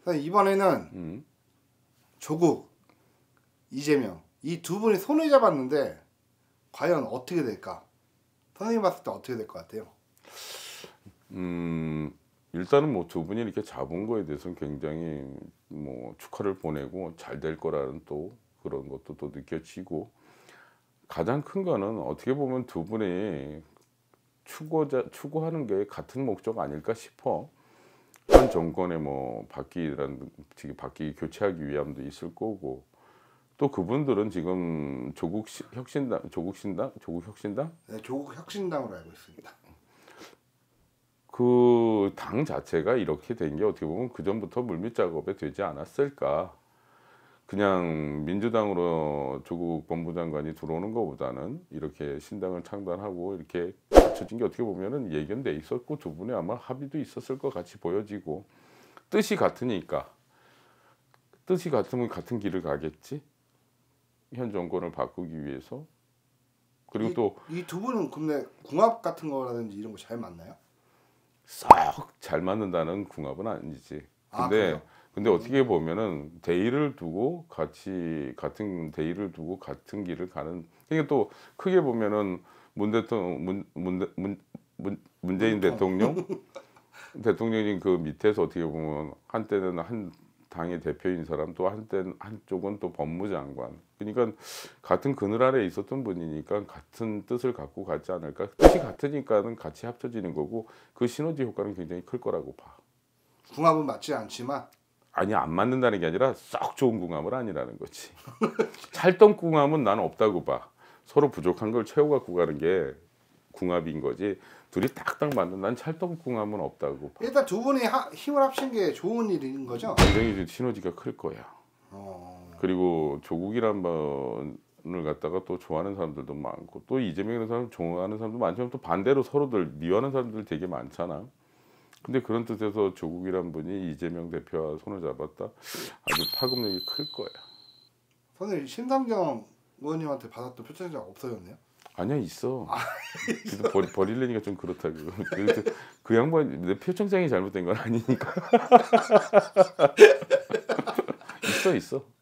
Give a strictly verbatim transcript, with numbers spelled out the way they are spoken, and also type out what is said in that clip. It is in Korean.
이번에는 음. 조국, 이재명 이 두 분이 손을 잡았는데 과연 어떻게 될까? 선생님 봤을 때 어떻게 될 것 같아요? 음 일단은 뭐 두 분이 이렇게 잡은 거에 대해서는 굉장히 뭐 축하를 보내고 잘 될 거라는 또 그런 것도 또 느껴지고, 가장 큰 거는 어떻게 보면 두 분이 추구자 추구하는 게 같은 목적 아닐까 싶어. 현 정권의 뭐 바뀌라는 지금 바뀌 교체하기 위함도 있을 거고, 또 그분들은 지금 조국 시, 혁신당 조국 신당 조국 혁신당 네, 조국 혁신당으로 알고 있습니다. 그 당 자체가 이렇게 된 게 어떻게 보면 그 전부터 물밑 작업에 되지 않았을까. 그냥 민주당으로 조국 법무장관이 들어오는 것보다는 이렇게 신당을 창단하고 이렇게 갖춰진 게 어떻게 보면은 예견돼 있었고, 두 분의 아마 합의도 있었을 것 같이 보여지고, 뜻이 같으니까 뜻이 같으면 같은 길을 가겠지. 현 정권을 바꾸기 위해서. 그리고 또 이 두 분은 근데 궁합 같은 거라든지 이런 거 잘 맞나요? 썩 잘 맞는다는 궁합은 아니지. 아, 근데 그래요? 근데 어떻게 보면은 대의를 두고 같이 같은 대의를 두고 같은 길을 가는. 그러니까 또 크게 보면은 문 대통령 문, 문, 문, 문, 문재인 대통령 대통령님 그 밑에서 어떻게 보면 한때는 한 당의 대표인 사람, 또 한때는 한쪽은 또 법무장관. 그러니까 같은 그늘 아래에 있었던 분이니까 같은 뜻을 갖고 가지 않을까. 뜻이 같으니까는 같이 합쳐지는 거고, 그 시너지 효과는 굉장히 클 거라고 봐. 궁합은 맞지 않지만 아니, 안 맞는다는 게 아니라 썩 좋은 궁합은 아니라는 거지. 찰떡 궁합은 나는 없다고 봐. 서로 부족한 걸 채워갖고 가는 게 궁합인 거지. 둘이 딱딱 맞는, 난 찰떡 궁합은 없다고 봐. 일단 두 분이 하, 힘을 합친 게 좋은 일인 거죠? 굉장히 시너지가 클 거야. 어... 그리고 조국이란 분을 갖다가 또 좋아하는 사람들도 많고, 또 이재명이라는 사람 좋아하는 사람도 많지만, 또 반대로 서로들 미워하는 사람들 되게 많잖아. 근데 그런 뜻에서 조국이란 분이 이재명 대표와 손을 잡았다. 아주 파급력이 클 거야. 선생님, 심상정 의원님한테 받았던 표창장 없어졌네요? 아니야, 있어. 그래도 버리, 버리려니까 좀 그렇다고. 그래도 그 양반 내 표창장이 잘못된 건 아니니까. 있어 있어.